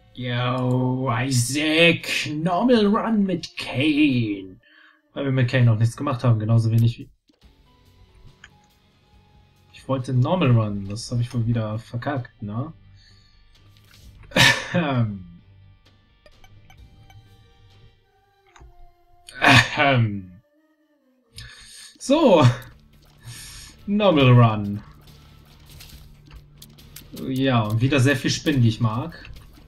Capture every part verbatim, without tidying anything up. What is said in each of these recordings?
Yo, Isaac, Normal Run mit Kane. Weil wir mit Kane noch nichts gemacht haben, genauso wenig wie... Ich wollte Normal Run, das habe ich wohl wieder verkackt, ne? Ähm. Ähm. So. Normal Run. Ja, und wieder sehr viel Spinnen, die ich mag.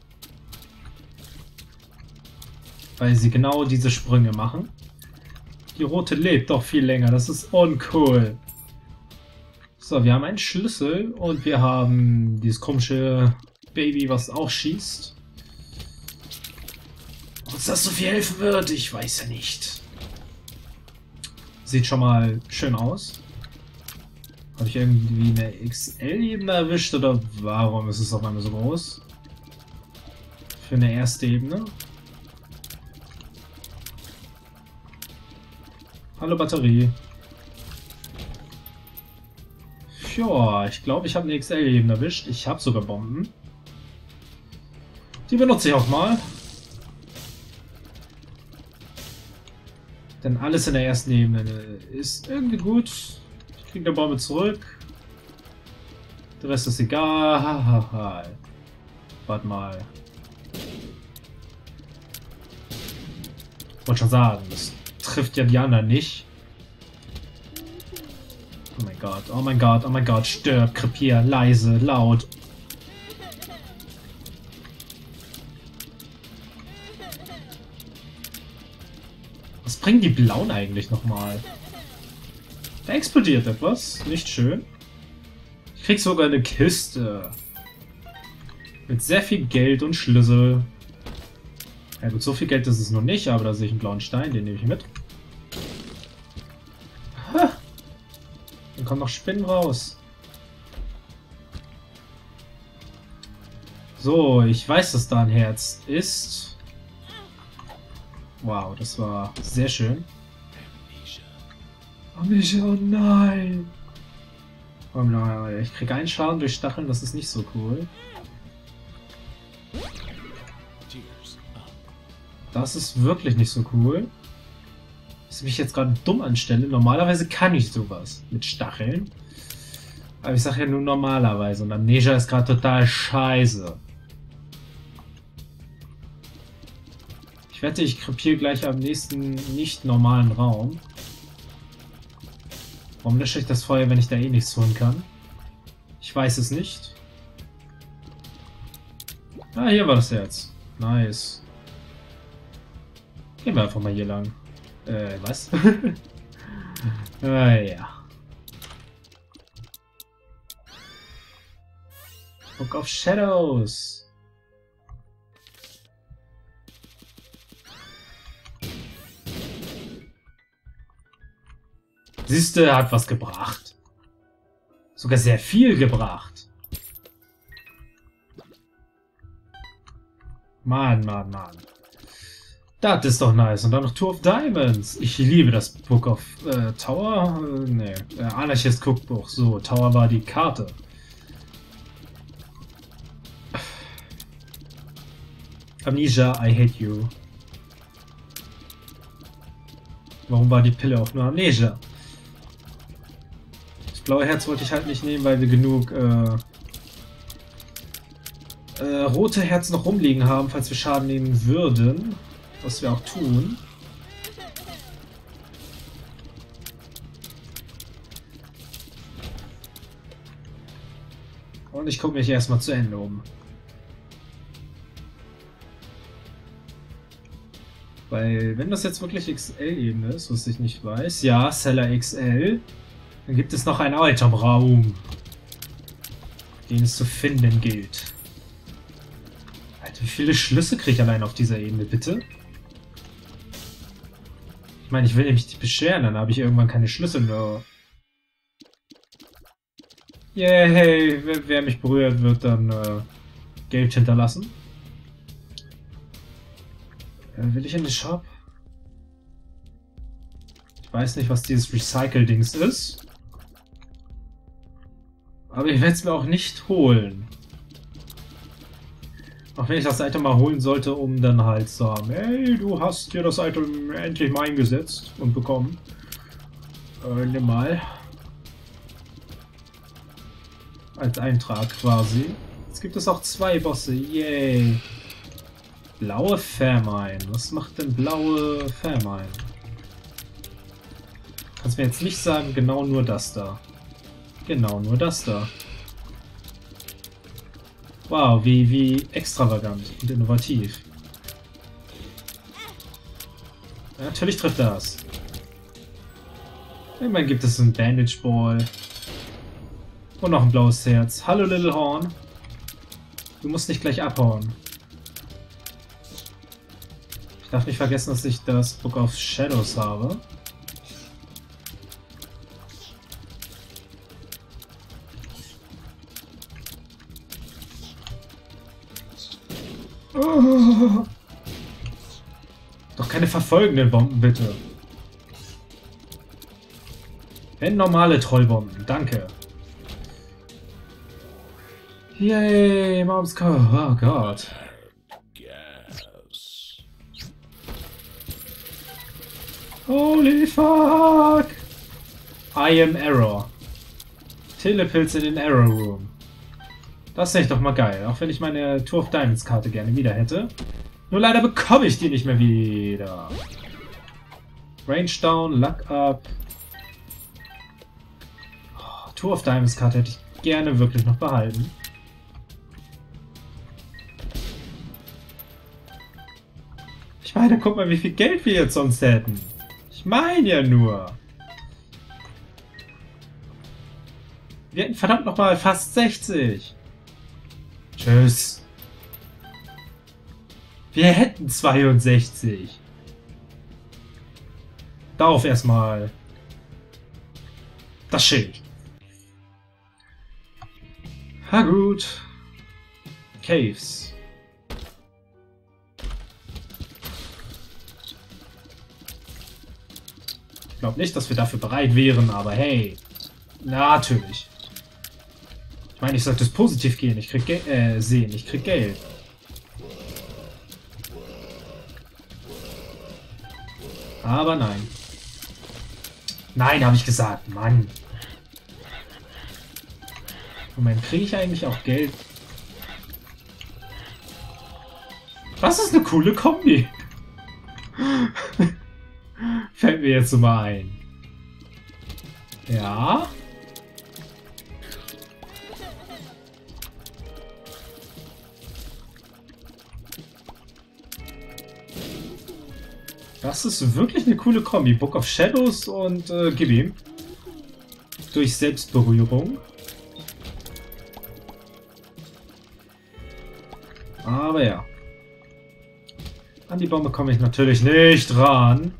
Weil sie genau diese Sprünge machen. Die rote lebt doch viel länger, das ist uncool. So, wir haben einen Schlüssel und wir haben dieses komische Baby, was auch schießt. Ob uns das so viel helfen wird, ich weiß ja nicht. Sieht schon mal schön aus. Habe ich irgendwie eine X L-Ebene erwischt oder warum ist es auf einmal so groß? Für eine erste Ebene. Hallo Batterie. Ja, ich glaube, ich habe eine X L-Ebene erwischt. Ich habe sogar Bomben. Die benutze ich auch mal. Denn alles in der ersten Ebene ist irgendwie gut. Ich kriege eine Bombe zurück. Der Rest ist egal. Hahaha. Warte mal. Ich wollte schon sagen, das trifft ja die anderen nicht. Oh mein Gott, oh mein Gott, oh mein Gott, stirb, krepier, leise, laut. Was bringen die Blauen eigentlich nochmal? Da explodiert etwas, nicht schön. Ich krieg sogar eine Kiste. Mit sehr viel Geld und Schlüssel. Ja gut, so viel Geld ist es noch nicht, aber da sehe ich einen blauen Stein, den nehme ich mit. Ha! Dann kommen noch Spinnen raus. So, ich weiß, dass da ein Herz ist. Wow, das war sehr schön. Amnesia, oh nein! Oh nein, ich kriege einen Schaden durch Stacheln, das ist nicht so cool. Das ist wirklich nicht so cool. Dass ich mich jetzt gerade dumm anstelle. Normalerweise kann ich sowas mit Stacheln. Aber ich sage ja nur normalerweise. Und Amnesia ist gerade total scheiße. Ich wette, ich krepiere gleich am nächsten nicht normalen Raum. Warum lösche ich das Feuer, wenn ich da eh nichts tun kann? Ich weiß es nicht. Ah, hier war das Herz. Nice. Gehen wir einfach mal hier lang. Äh, was? Ah, ja. Book of Shadows. Siehste, hat was gebracht. Sogar sehr viel gebracht. Mann, Mann, Mann. Das ist doch nice. Und dann noch Tour of Diamonds. Ich liebe das Book of äh, Tower. Äh, nee, äh, Anarchist Cookbook. So, Tower war die Karte. Amnesia, I hate you. Warum war die Pille auch nur Amnesia? Das blaue Herz wollte ich halt nicht nehmen, weil wir genug äh, äh, rote Herzen noch rumliegen haben, falls wir Schaden nehmen würden. Was wir auch tun. Und ich gucke mich erstmal zu Ende um. Weil, wenn das jetzt wirklich X L-Ebene ist, was ich nicht weiß, ja, Cellar X L, dann gibt es noch einen Item-Raum, den es zu finden gilt. Alter, wie viele Schlüssel kriege ich allein auf dieser Ebene, bitte? Ich meine, ich will nämlich nicht beschweren, dann habe ich irgendwann keine Schlüssel mehr. Yay, wer, wer mich berührt, wird dann äh, Geld hinterlassen. Äh, will ich in den Shop? Ich weiß nicht, was dieses Recycle-Dings ist. Aber ich werde es mir auch nicht holen. Auch wenn ich das Item mal holen sollte, um dann halt zu sagen, hey, du hast dir das Item endlich mal eingesetzt und bekommen. Äh, nimm mal. Als Eintrag quasi. Jetzt gibt es auch zwei Bosse. Yay. Blaue Famine. Was macht denn blaue Famine? Kannst mir jetzt nicht sagen, genau nur das da. Genau, nur das da. Wow, wie, wie extravagant und innovativ. Ja, natürlich trifft das. Irgendwann gibt es einen Bandage Ball. Und noch ein blaues Herz. Hallo, Little Horn. Du musst nicht gleich abhauen. Ich darf nicht vergessen, dass ich das Book of Shadows habe. Oh. Doch keine verfolgenden Bomben, bitte. Wenn normale Trollbomben, danke. Yay, Mom's Call. Oh Gott. Holy fuck! I am Error. Telepilz in den Error Room. Das ist echt doch mal geil, auch wenn ich meine Tour of Diamonds Karte gerne wieder hätte. Nur leider bekomme ich die nicht mehr wieder. Range down, Luck up. Oh, Tour of Diamonds Karte hätte ich gerne wirklich noch behalten. Ich meine, guck mal, wie viel Geld wir jetzt sonst hätten. Ich meine ja nur. Wir hätten verdammt nochmal fast sechzig. Tschüss. Wir hätten zweiundsechzig. Darauf erstmal das Schild. Ha gut. Caves. Ich glaube nicht, dass wir dafür bereit wären, aber hey. Natürlich. Ich meine, ich sollte es positiv gehen. Ich krieg Geld, äh, sehen. Ich krieg Geld. Aber nein. Nein, habe ich gesagt. Mann. Moment, kriege ich eigentlich auch Geld? Das ist eine coole Kombi. Fällt mir jetzt so mal ein. Ja. Das ist wirklich eine coole Kombi. Book of Shadows und äh, gib ihm. Durch Selbstberührung. Aber ja. An die Bombe komme ich natürlich nicht ran.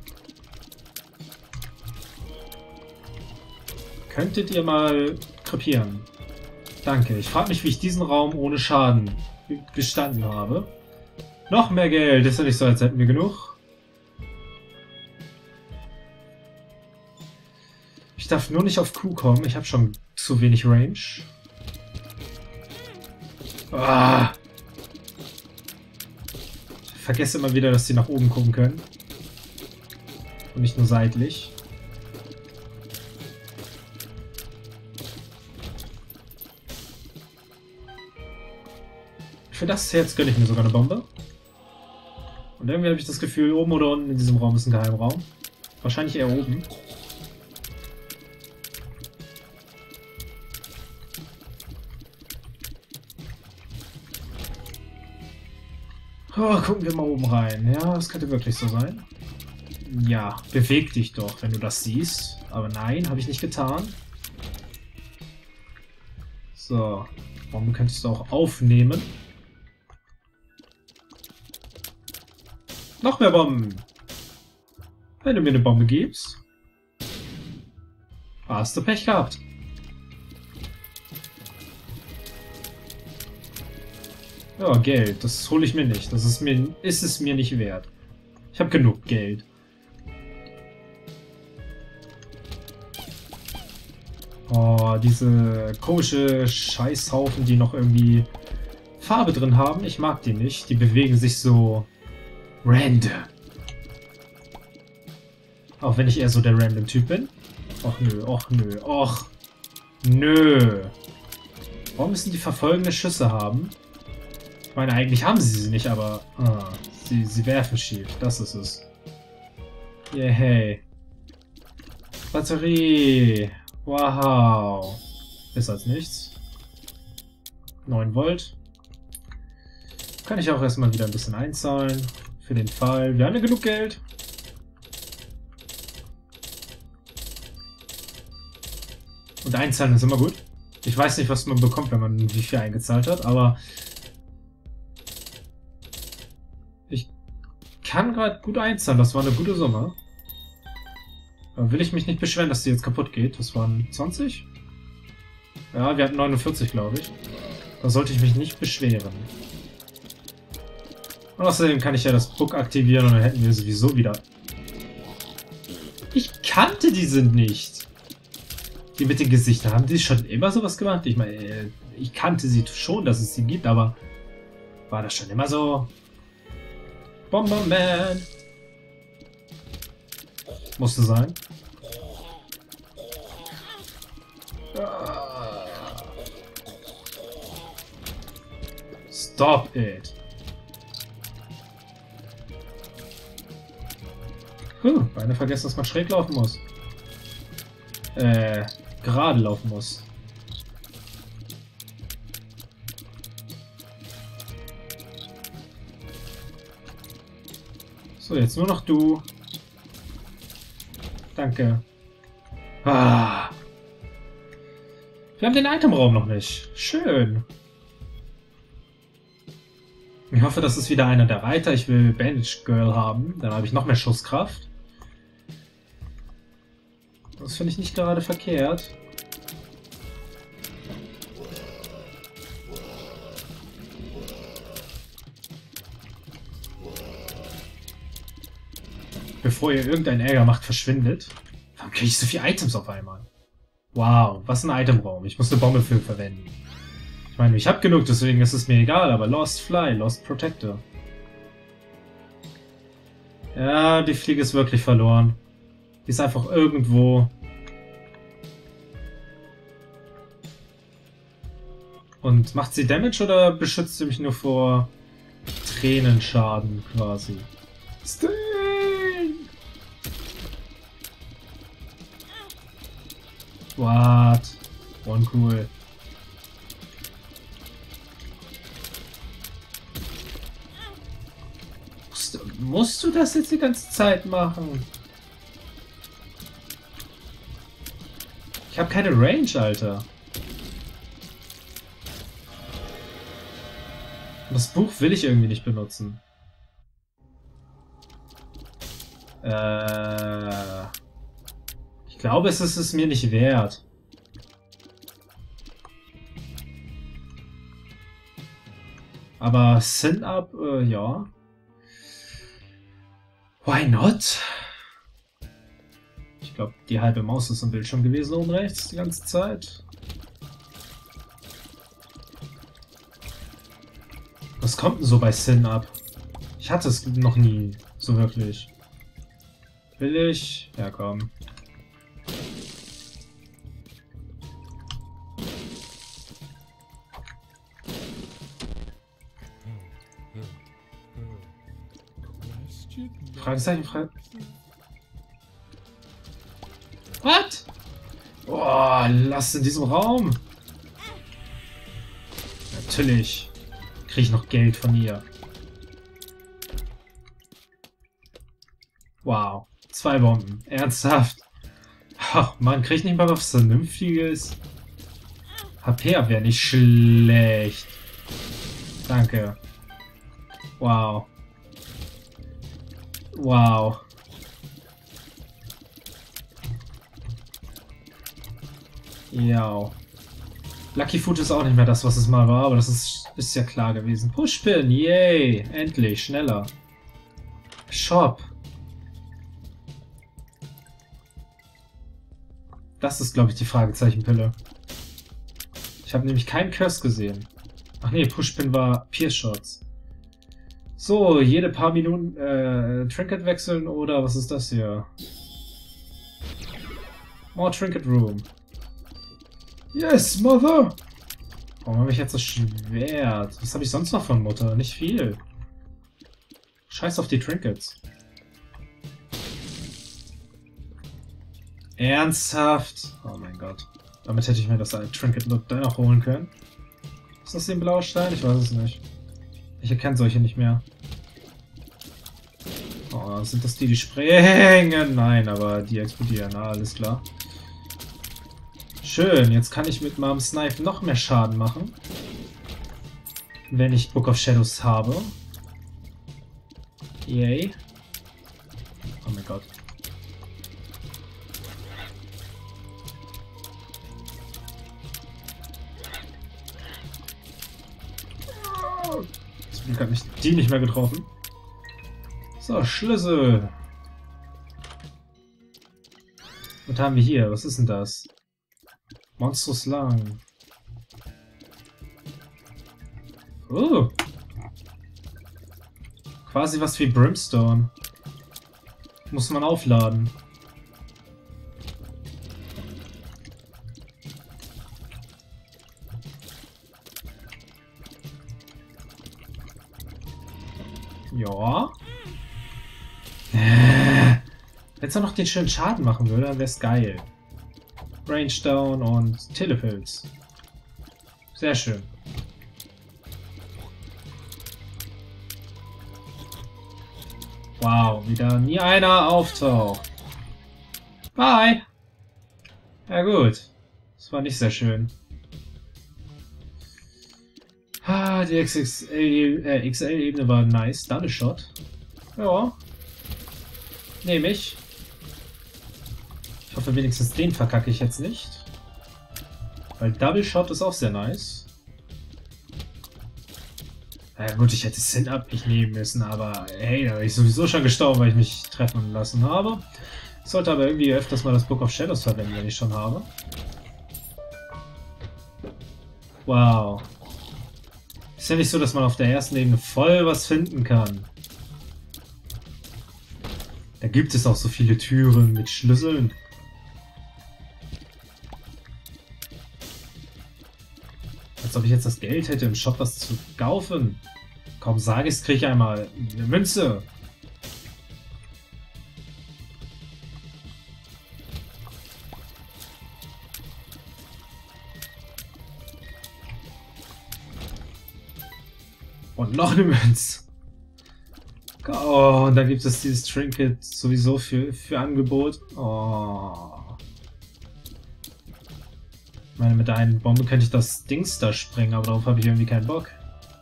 Könntet ihr mal krepieren? Danke. Ich frage mich, wie ich diesen Raum ohne Schaden gestanden habe. Noch mehr Geld. Ist ja nicht so, als hätten wir genug. Ich darf nur nicht auf Q kommen. Ich habe schon zu wenig Range. Ah. Ich vergesse immer wieder, dass sie nach oben gucken können. Und nicht nur seitlich. Für das jetzt gönne ich mir sogar eine Bombe. Und irgendwie habe ich das Gefühl, oben oder unten in diesem Raum ist ein Geheimraum. Wahrscheinlich eher oben. Oh, gucken wir mal oben rein. Ja, das könnte wirklich so sein. Ja, beweg dich doch, wenn du das siehst. Aber nein, habe ich nicht getan. So, Bombe könntest du auch aufnehmen. Noch mehr Bomben. Wenn du mir eine Bombe gibst. Hast du Pech gehabt. Ja, Geld. Das hole ich mir nicht. Das ist mir, ist es mir nicht wert. Ich habe genug Geld. Oh, diese komische Scheißhaufen, die noch irgendwie Farbe drin haben. Ich mag die nicht. Die bewegen sich so random. Auch wenn ich eher so der random Typ bin. Och nö, och nö, och nö. Warum müssen die verfolgende Schüsse haben? Ich meine, eigentlich haben sie sie nicht, aber ah, sie, sie werfen schief. Das ist es. Yay. Batterie. Wow. Besser als nichts. neun Volt. Kann ich auch erstmal wieder ein bisschen einzahlen. Für den Fall. Wir haben ja genug Geld. Und einzahlen ist immer gut. Ich weiß nicht, was man bekommt, wenn man wie viel eingezahlt hat, aber ich kann gerade gut einzahlen. Das war eine gute Summe. Aber will ich mich nicht beschweren, dass die jetzt kaputt geht. Das waren zwanzig? Ja, wir hatten neunundvierzig, glaube ich. Da sollte ich mich nicht beschweren. Und außerdem kann ich ja das Book aktivieren und dann hätten wir sowieso wieder... Ich kannte diese nicht. Die mit den Gesichtern. Haben die schon immer sowas gemacht? Ich meine, ich kannte sie schon, dass es sie gibt, aber war das schon immer so? Bomberman! Musste sein. Stop it! Huh, beinahe vergessen, dass man schräg laufen muss. Äh, gerade laufen muss. So, jetzt nur noch du. Danke. Ah. Wir haben den Itemraum noch nicht. Schön. Ich hoffe, das ist wieder einer der Reiter. Ich will Bandage Girl haben. Dann habe ich noch mehr Schusskraft. Das finde ich nicht gerade verkehrt. Bevor ihr irgendeinen Ärger macht, verschwindet. Warum kriege ich so viele Items auf einmal? Wow, was ein Itemraum. Ich muss eine Bombe für verwenden. Ich meine, ich habe genug, deswegen ist es mir egal, aber Lost Fly, Lost Protector. Ja, die Fliege ist wirklich verloren. Die ist einfach irgendwo. Und macht sie Damage oder beschützt sie mich nur vor Tränenschaden quasi? Sting! What? Uncool. Musst, musst du das jetzt die ganze Zeit machen? Ich habe keine Range, Alter. Das Buch will ich irgendwie nicht benutzen. Äh, ich glaube, es ist es mir nicht wert. Aber Sin-Up, äh, ja. Why not? Ich glaube, die halbe Maus ist im Bildschirm gewesen oben rechts die ganze Zeit. Was kommt denn so bei Sin-Up? Ich hatte es noch nie, so wirklich. Will ich? Ja, komm. Fragezeichen, Frage. What? Oh, lass in diesem Raum. Natürlich. Kriege ich noch Geld von ihr. Wow. Zwei Bomben. Ernsthaft. Ach man, kriege ich nicht mal was Vernünftiges. H P-Abwehr nicht schlecht. Danke. Wow. Wow. Ja. Lucky Food ist auch nicht mehr das, was es mal war, aber das ist, ist ja klar gewesen. Pushpin, yay, endlich, schneller. Shop. Das ist, glaube ich, die Fragezeichenpille. Ich habe nämlich keinen Curse gesehen. Ach nee, Pushpin war Pierce Shots. So, jede paar Minuten äh, Trinket wechseln oder was ist das hier? More Trinket Room. Yes, Mother! Warum habe ich jetzt das Schwert? Was habe ich sonst noch von Mutter? Nicht viel. Scheiß auf die Trinkets. Ernsthaft? Oh mein Gott. Damit hätte ich mir das Trinket noch holen können. Ist das den Blaustein? Ich weiß es nicht. Ich erkenne solche nicht mehr. Oh, sind das die, die springen? Nein, aber die explodieren. Ah, alles klar. Schön, jetzt kann ich mit meinem Snipe noch mehr Schaden machen. Wenn ich Book of Shadows habe. Yay. Oh mein Gott. Zum Glück hat mich die nicht mehr getroffen. So, Schlüssel. Was haben wir hier? Was ist denn das? Monstrous Lang. Oh. Quasi was wie Brimstone. Muss man aufladen. Ja. Wenn es auch noch den schönen Schaden machen würde, dann wäre es geil. Range Down und Telepilz. Sehr schön. Wow, wieder nie einer auftaucht. Bye! Ja gut. Das war nicht sehr schön. Ah, die X X L-Ebene war nice. Double Shot. Ja. Nehme ich. Ich hoffe wenigstens den verkacke ich jetzt nicht. Weil Double Shot ist auch sehr nice. Na ja, gut, ich hätte Sin-Up nicht nehmen müssen, aber hey, da bin ich sowieso schon gestorben, weil ich mich treffen lassen habe. Ich sollte aber irgendwie öfters mal das Book of Shadows verwenden, wenn ich schon habe. Wow. Ist ja nicht so, dass man auf der ersten Ebene voll was finden kann. Da gibt es auch so viele Türen mit Schlüsseln. Als ob ich jetzt das Geld hätte, im Shop was zu kaufen. Kaum sage ich es, kriege ich einmal eine Münze. Und noch eine Münze. Oh, und dann gibt es dieses Trinket sowieso für, für Angebot. Oh. Ich meine, mit der einen Bombe könnte ich das Dings da sprengen, aber darauf habe ich irgendwie keinen Bock.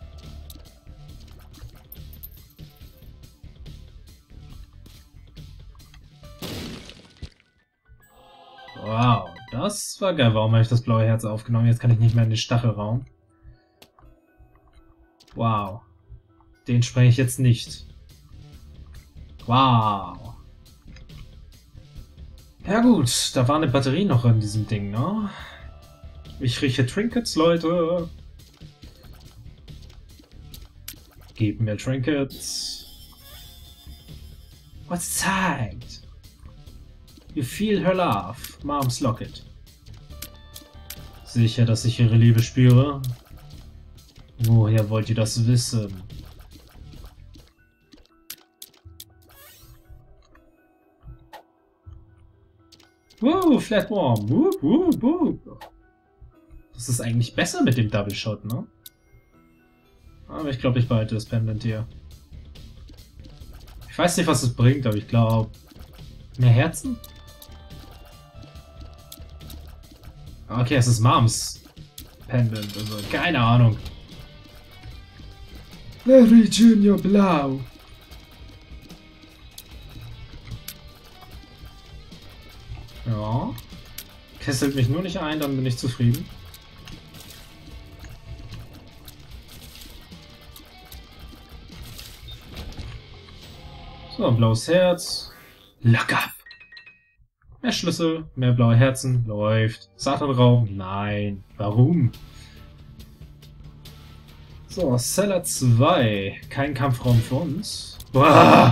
Wow, das war geil. Warum habe ich das blaue Herz aufgenommen? Jetzt kann ich nicht mehr in den Stachelraum. Wow. Den sprenge ich jetzt nicht. Wow. Ja gut, da war eine Batterie noch in diesem Ding, ne? Ich rieche Trinkets, Leute. Gib mir Trinkets. What's zeit? You feel her love, Mom's Locket. Sicher, dass ich ihre Liebe spüre? Woher wollt ihr das wissen? Woo, Flatworm. Woo, woo, woo. Das ist eigentlich besser mit dem Double Shot, ne? Aber ich glaube, ich behalte das Pendant hier. Ich weiß nicht, was es bringt, aber ich glaube... Mehr Herzen? Okay, es ist Moms Pendant, also keine Ahnung. Larry Junior Blau. Ja. Kesselt mich nur nicht ein, dann bin ich zufrieden. So, ein blaues Herz. Lock up. Mehr Schlüssel, mehr blaue Herzen. Läuft. Satanraum? Nein. Warum? So, Cellar zwei. Kein Kampfraum für uns. Boah!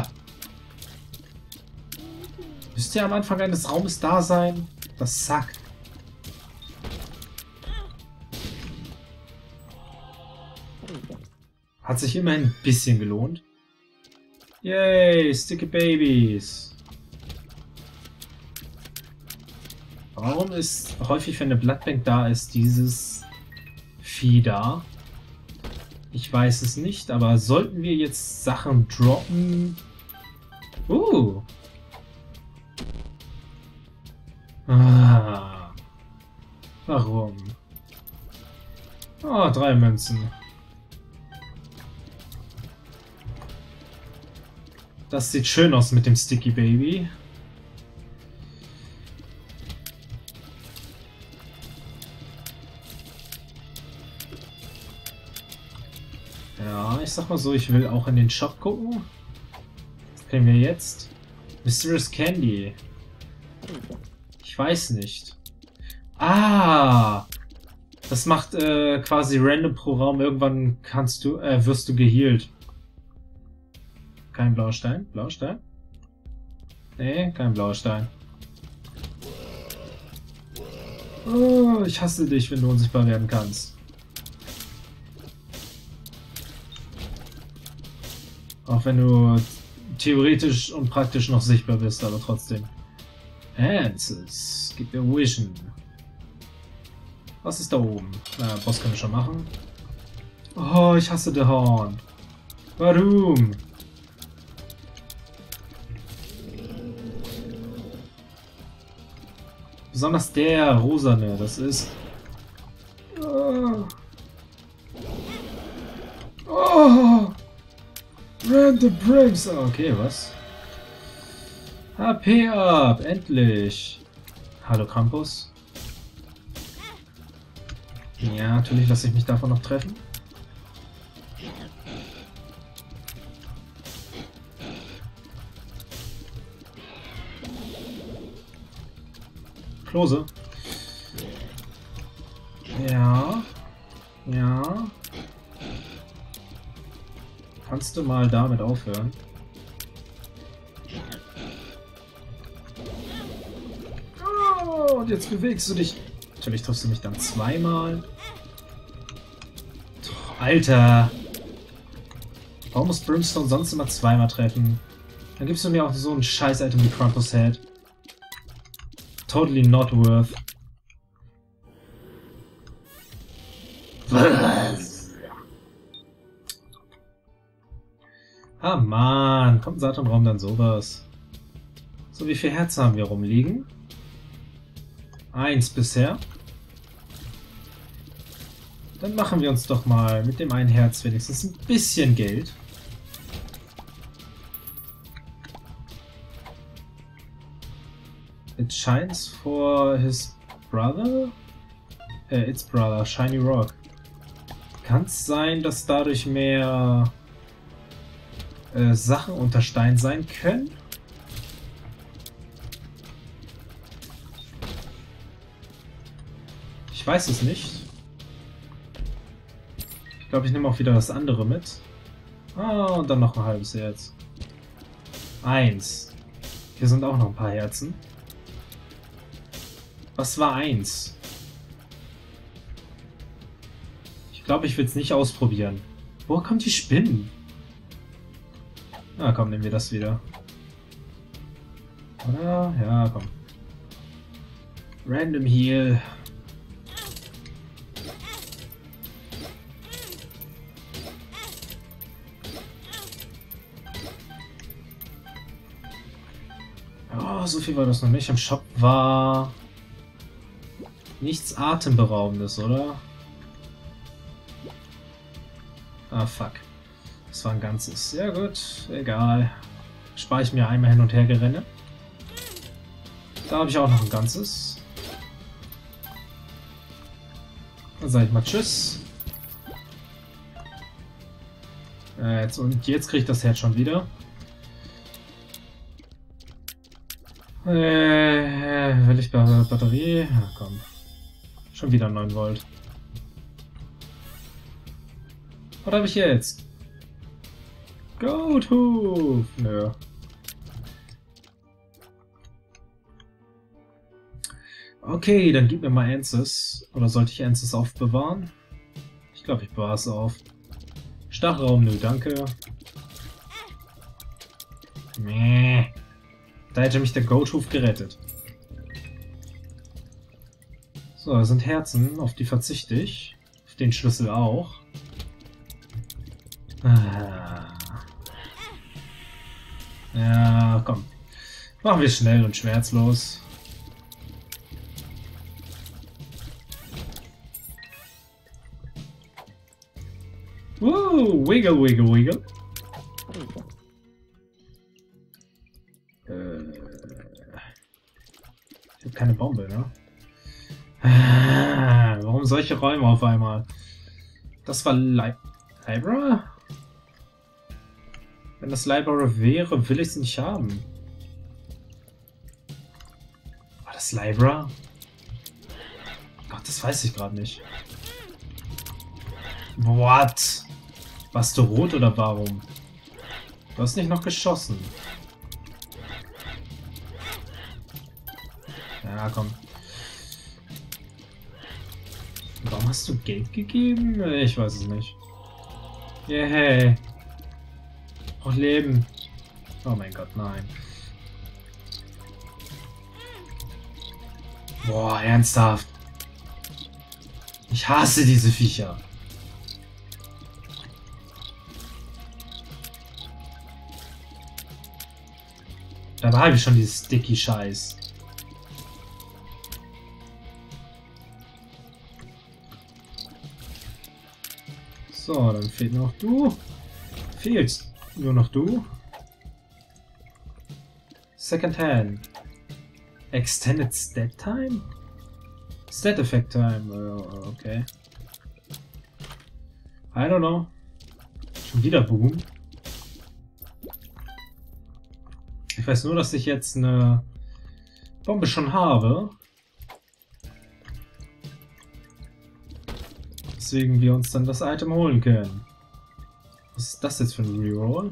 Müsst ihr am Anfang eines Raumes da sein? Das sackt. Hat sich immerhin ein bisschen gelohnt. Yay, Sticky Babies. Warum ist häufig, wenn eine Bloodbank da ist, dieses Vieh da? Ich weiß es nicht, aber sollten wir jetzt Sachen droppen? Uh. Ah. Warum? Oh, drei Münzen. Das sieht schön aus mit dem Sticky Baby. Ja, ich sag mal so, ich will auch in den Shop gucken. Was kriegen wir jetzt? Mysterious Candy. Ich weiß nicht. Ah! Das macht äh, quasi random pro Raum. Irgendwann kannst du, äh, wirst du geheilt. Kein Blaustein. Blaustein? Nee, kein Blaustein. Oh, ich hasse dich, wenn du unsichtbar werden kannst. Auch wenn du theoretisch und praktisch noch sichtbar bist, aber trotzdem. Answers. Gib mir Vision. Was ist da oben? Na, Boss können wir schon machen. Oh, ich hasse The Horn. Warum? Besonders der rosane, das ist... Oh. Oh. Random Breaks. Okay, was? H P ab, endlich. Hallo Krampus. Ja, natürlich lasse ich mich davon noch treffen. Klose. Ja. Ja. Kannst du mal damit aufhören? Oh, und jetzt bewegst du dich. Natürlich triffst du mich dann zweimal. Alter. Warum muss Brimstone sonst immer zweimal treffen? Dann gibst du mir auch so ein Scheiß-Item wie Krampus Head. Totally not worth. Ah man, kommt ein Saturnraum dann sowas. So, wie viel Herzen haben wir rumliegen? Eins bisher. Dann machen wir uns doch mal mit dem einen Herz wenigstens ein bisschen Geld. It shines for his brother? Äh, its brother, Shiny Rock. Kann es sein, dass dadurch mehr äh, Sachen unter Stein sein können? Ich weiß es nicht. Ich glaube, ich nehme auch wieder das andere mit. Ah, und dann noch ein halbes Herz. Eins. Hier sind auch noch ein paar Herzen. Was war eins? Ich glaube, ich will es nicht ausprobieren. Woher kommt die Spinnen? Na komm, nehmen wir das wieder. Oder? Ja, komm. Random Heal. Oh, so viel war das noch nicht. Im Shop war nichts Atemberaubendes, oder? Ah, fuck. Das war ein ganzes. Ja gut, egal. Spare ich mir einmal hin und her gerenne. Da habe ich auch noch ein ganzes. Dann sage ich mal Tschüss. Äh, jetzt, und jetzt kriege ich das Herz schon wieder. Äh, will ich Batterie? Ja, komm. Schon wieder neun Volt. Was habe ich jetzt? Goathoof! Nö. Okay, dann gib mir mal Ansys. Oder sollte ich Ansys aufbewahren? Ich glaube, ich bewahre es auf. Stachelraum, nö, danke. Nee. Da hätte mich der Goathoof gerettet. So, da sind Herzen, auf die verzichte ich. Auf den Schlüssel auch. Ah. Ja, komm. Machen wir schnell und schmerzlos. Woo, wiggle, wiggle, wiggle. Äh, ich habe keine Bombe, ne? Ah, warum solche Räume auf einmal? Das war Li Libra? Wenn das Libra wäre, will ich es nicht haben. War das Libra? Gott, das weiß ich gerade nicht. What? Warst du rot oder warum? Du hast nicht noch geschossen. Ja, komm. Warum hast du Geld gegeben? Ich weiß es nicht. Yeah. Oh, Leben. Oh mein Gott, nein. Boah, ernsthaft. Ich hasse diese Viecher. Dabei habe ich schon dieses sticky Scheiß. So, dann fehlt noch du. Fehlst nur noch du. Second Hand. Extended Stat Time? Stat Effect Time. Uh, okay. I don't know. Schon wieder Boom. Ich weiß nur, dass ich jetzt eine Bombe schon habe. Deswegen wir uns dann das Item holen können. Was ist das jetzt für ein Reroll?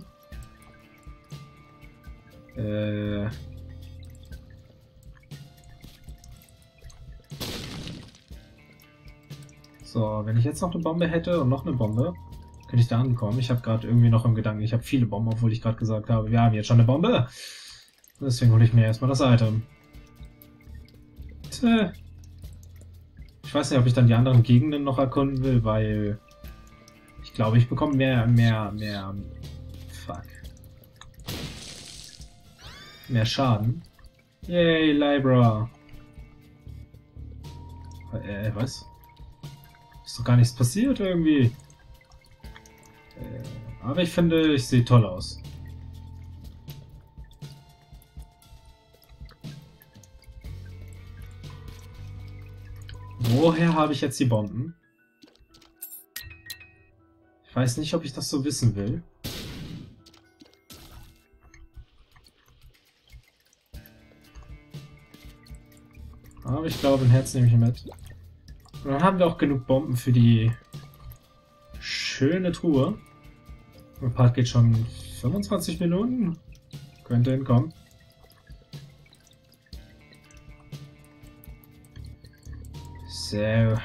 Äh... So, wenn ich jetzt noch eine Bombe hätte und noch eine Bombe, könnte ich da ankommen. Ich habe gerade irgendwie noch im Gedanken, ich habe viele Bomben, obwohl ich gerade gesagt habe, wir haben jetzt schon eine Bombe. Deswegen hole ich mir erstmal das Item. Tja. Ich weiß nicht, ob ich dann die anderen Gegenden noch erkunden will, weil ich glaube, ich bekomme mehr, mehr, mehr... Fuck. Mehr Schaden. Yay, Libra. Äh, was? Ist doch gar nichts passiert irgendwie. Äh, aber ich finde, ich sehe toll aus. Woher habe ich jetzt die Bomben? Ich weiß nicht, ob ich das so wissen will. Aber ich glaube, ein Herz nehme ich mit. Und dann haben wir auch genug Bomben für die schöne Truhe. Der Part geht schon fünfundzwanzig Minuten. Könnte hinkommen. So.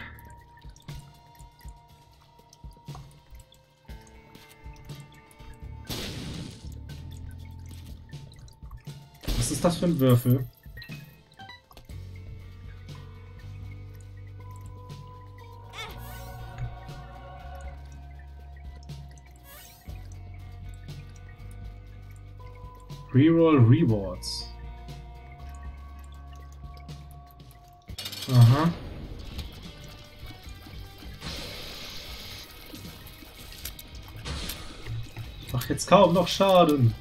Was ist das für ein Würfel? Reroll Rewards. Aha. Macht jetzt kaum noch Schaden.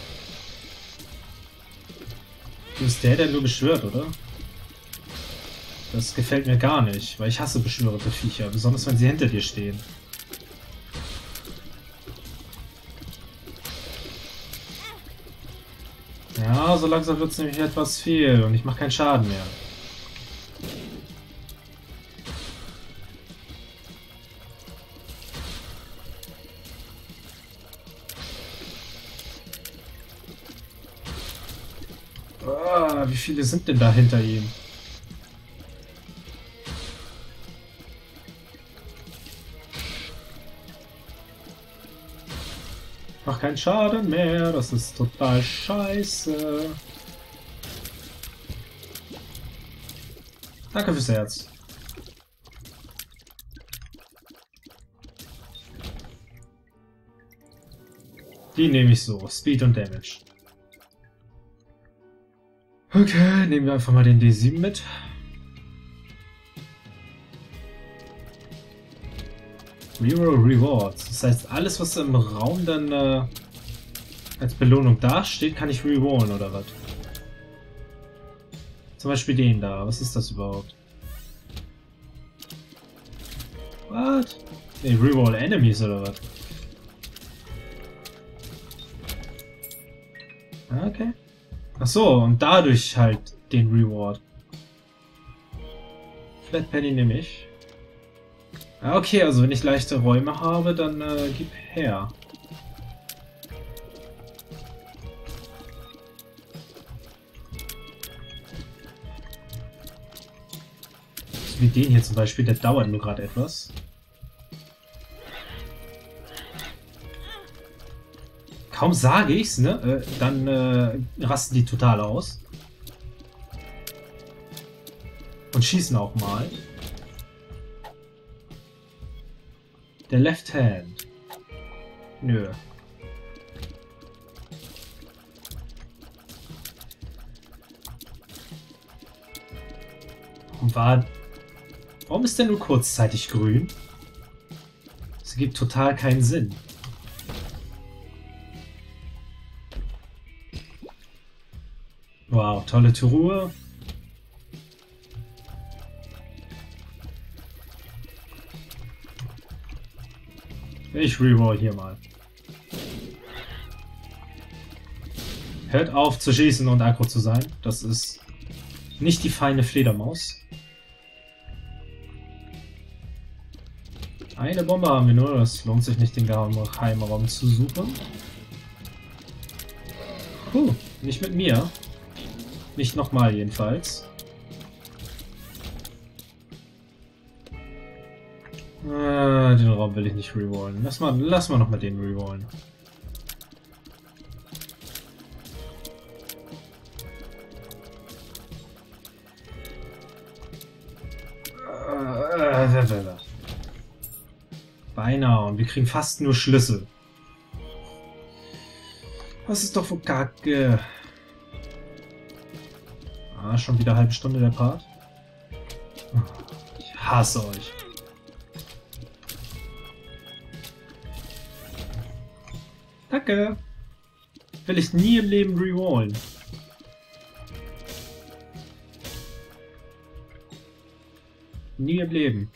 Du bist der, der nur beschwört, oder? Das gefällt mir gar nicht, weil ich hasse beschwörte Viecher, besonders wenn sie hinter dir stehen. Ja, so langsam wird es nämlich etwas viel und ich mache keinen Schaden mehr. Oh, wie viele sind denn da hinter ihm? Mach keinen Schaden mehr, das ist total scheiße. Danke fürs Herz. Die nehme ich so. Speed und Damage. Okay, nehmen wir einfach mal den D sieben mit. Reroll Rewards. Das heißt, alles, was im Raum dann äh, als Belohnung dasteht, kann ich rerollen, oder was? Zum Beispiel den da. Was ist das überhaupt? Was? Ne, reroll Enemies, oder was? Okay. Ach so, und dadurch halt den Reward. Flat Penny nehme ich. Ah, okay, also wenn ich leichte Räume habe, dann äh, gib her. So wie den hier zum Beispiel, der dauert nur gerade etwas. Kaum sage ich's, ne? Äh, dann äh, rasten die total aus. Und schießen auch mal. Der Left Hand. Nö. Und war... Warum ist der nur kurzzeitig grün? Das ergibt total keinen Sinn. Wow, tolle Truhe. Ich reroll hier mal. Hört auf zu schießen und aggro zu sein. Das ist nicht die feine Fledermaus. Eine Bombe haben wir nur. Das lohnt sich nicht, den Geheimraum zu suchen. Puh, nicht mit mir. Nicht nochmal jedenfalls. Äh, den Raum will ich nicht rerollen. Lass mal, lass mal nochmal den rerollen. Äh, Beinahe. Und wir kriegen fast nur Schlüssel. Was ist doch für Kacke? Ah, schon wieder eine halbe Stunde der Part. Ich hasse euch. Danke. Will ich nie im Leben rerollen. Nie im Leben.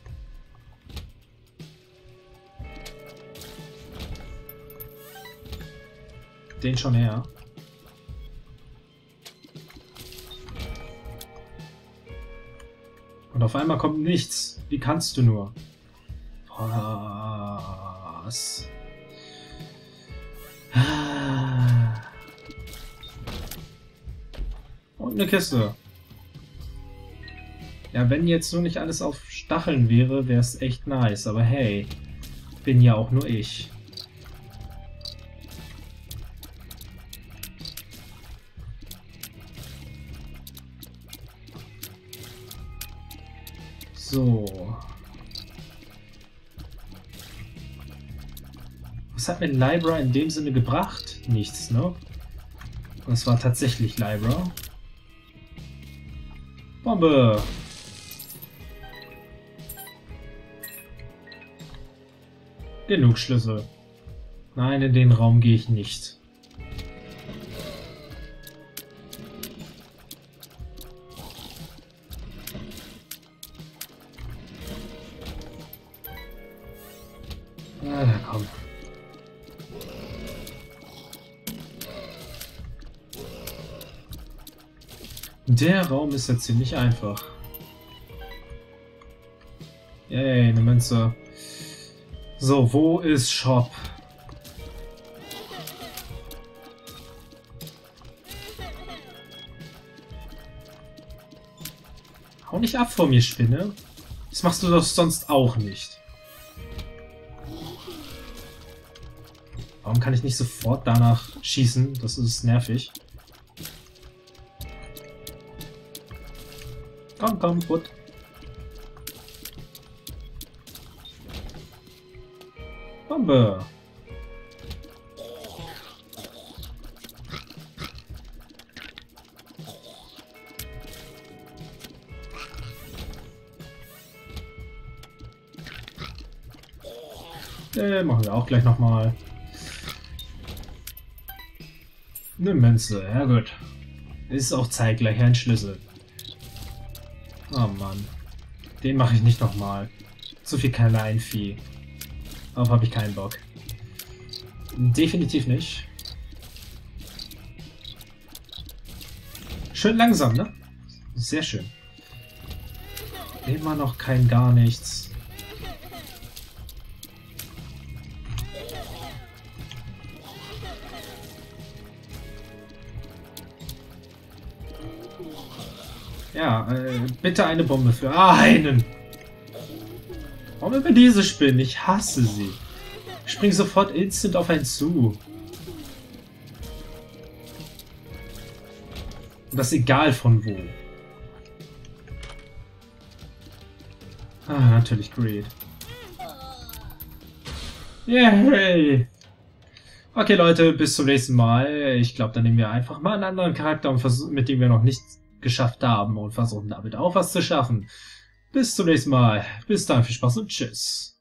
Den schon her. Und auf einmal kommt nichts. Wie kannst du nur? Was? Und eine Kiste. Ja, wenn jetzt nur nicht alles auf Stacheln wäre, wäre es echt nice. Aber hey, bin ja auch nur ich. So. Was hat mir Libra in dem Sinne gebracht? Nichts, ne? Das war tatsächlich Libra. Bombe! Genug Schlüssel. Nein, in den Raum gehe ich nicht. Ah, komm. Der Raum ist ja ziemlich einfach. Yay, eine Münze. So, wo ist Shop? Hau nicht ab vor mir, Spinne. Das machst du doch sonst auch nicht. Warum kann ich nicht sofort danach schießen? Das ist nervig. Komm, komm, gut. Bombe. Äh, machen wir auch gleich nochmal. Eine Münze, ja gut. Ist auch zeitgleich ein Schlüssel. Oh Mann. Den mache ich nicht nochmal. Zu viel Kleinvieh. Darauf habe ich keinen Bock. Definitiv nicht. Schön langsam, ne? Sehr schön. Immer noch kein gar nichts. Ja, äh, bitte eine Bombe für einen. Warum immer diese Spinnen? Ich hasse sie. Ich spring sofort instant auf einen zu. Und das egal von wo. Ah, natürlich Greed. Yay! Okay, Leute, bis zum nächsten Mal. Ich glaube, dann nehmen wir einfach mal einen anderen Charakter, mit dem wir noch nichts geschafft haben und versuchen damit auch was zu schaffen. Bis zum nächsten Mal. Bis dann, viel Spaß und tschüss.